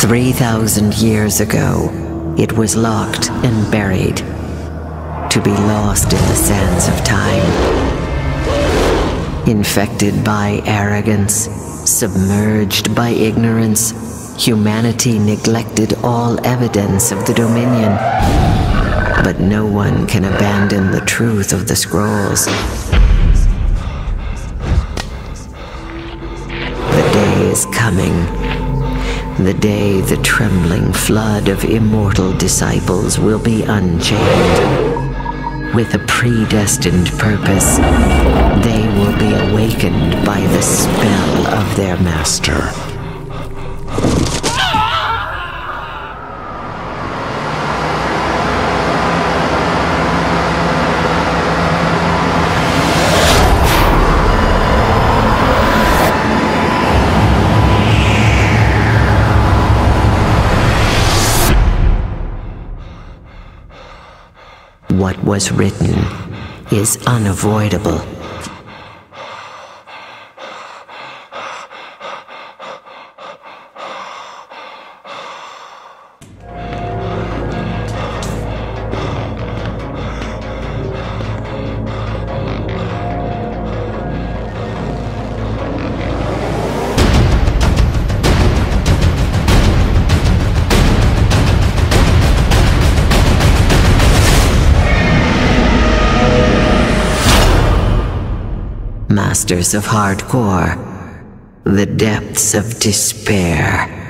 3,000 years ago, it was locked and buried, to be lost in the sands of time. Infected by arrogance, submerged by ignorance, humanity neglected all evidence of the Dominion. But no one can abandon the truth of the scrolls. The day is coming. The day the trembling flood of immortal disciples will be unchained. With a predestined purpose, they will be awakened by the spell of their master. What was written is unavoidable. Masters of Hardcore, the depths of despair.